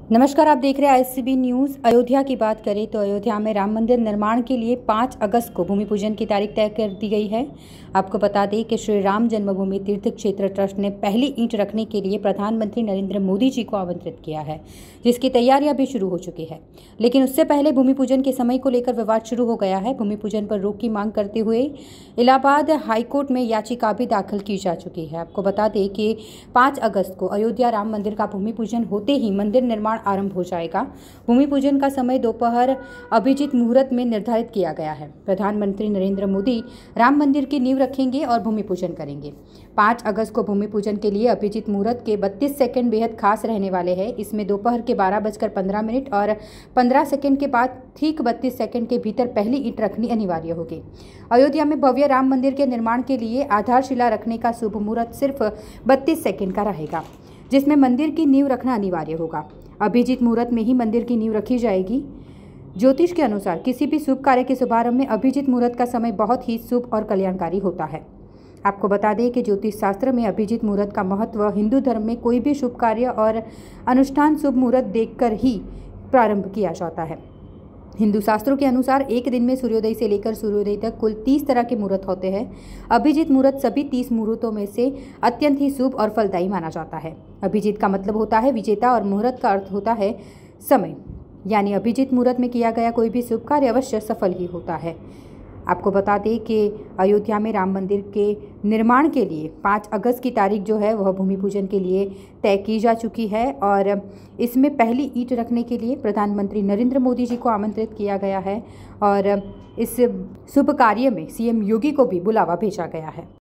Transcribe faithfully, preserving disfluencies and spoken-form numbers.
नमस्कार, आप देख रहे हैं आईसीबी न्यूज़। अयोध्या की बात करें तो अयोध्या में राम मंदिर निर्माण के लिए पाँच अगस्त को भूमि पूजन की तारीख तय कर दी गई है। आपको बता दें कि श्री राम जन्मभूमि तीर्थ क्षेत्र ट्रस्ट ने पहली ईंट रखने के लिए प्रधानमंत्री नरेंद्र मोदी जी को आमंत्रित किया है, जिसकी तैयारियां भी शुरू हो चुकी है। लेकिन उससे पहले भूमि पूजन के समय को लेकर विवाद शुरू हो गया है। भूमि पूजन पर रोक की मांग करते हुए इलाहाबाद हाईकोर्ट में याचिका भी दाखिल की जा चुकी है। आपको बता दें कि पाँच अगस्त को अयोध्या राम मंदिर का भूमि पूजन होते ही मंदिर निर्माण आरंभ हो जाएगा। भूमि पूजन का समय दोपहर अभिजीत मुहूर्त में निर्धारित किया गया है। प्रधानमंत्री नरेंद्र मोदी राम मंदिर की नींव रखेंगे और भूमि पूजन करेंगे। पाँच अगस्त को भूमि पूजन के लिए अभिजीत मुहूर्त के बत्तीस सेकंड बेहद खास रहने वाले हैं। इसमें दोपहर के बारह बजकर पंद्रह मिनट और पंद्रह सेकंड के बाद ठीक बत्तीस सेकंड के भीतर पहली ईंट रखनी अनिवार्य होगी। अयोध्या में भव्य राम मंदिर के निर्माण के लिए आधारशिला रखने का शुभ मुहूर्त सिर्फ बत्तीस सेकंड का रहेगा, जिसमें मंदिर की नींव रखना अनिवार्य होगा। अभिजीत मुहूर्त में ही मंदिर की नींव रखी जाएगी। ज्योतिष के अनुसार किसी भी शुभ कार्य के शुभारंभ में अभिजीत मुहूर्त का समय बहुत ही शुभ और कल्याणकारी होता है। आपको बता दें कि ज्योतिष शास्त्र में अभिजीत मुहूर्त का महत्व हिंदू धर्म में कोई भी शुभ कार्य और अनुष्ठान शुभ मुहूर्त देखकर ही प्रारंभ किया जाता है। हिंदू शास्त्रों के अनुसार एक दिन में सूर्योदय से लेकर सूर्योदय तक कुल तीस तरह के मुहूर्त होते हैं। अभिजीत मुहूर्त सभी तीस मुहूर्तों में से अत्यंत ही शुभ और फलदायी माना जाता है। अभिजीत का मतलब होता है विजेता और मुहूर्त का अर्थ होता है समय, यानी अभिजीत मुहूर्त में किया गया कोई भी शुभ कार्य अवश्य सफल ही होता है। आपको बता दें कि अयोध्या में राम मंदिर के निर्माण के लिए पाँच अगस्त की तारीख जो है वह भूमि पूजन के लिए तय की जा चुकी है और इसमें पहली ईंट रखने के लिए प्रधानमंत्री नरेंद्र मोदी जी को आमंत्रित किया गया है और इस शुभ कार्य में सीएम योगी को भी बुलावा भेजा गया है।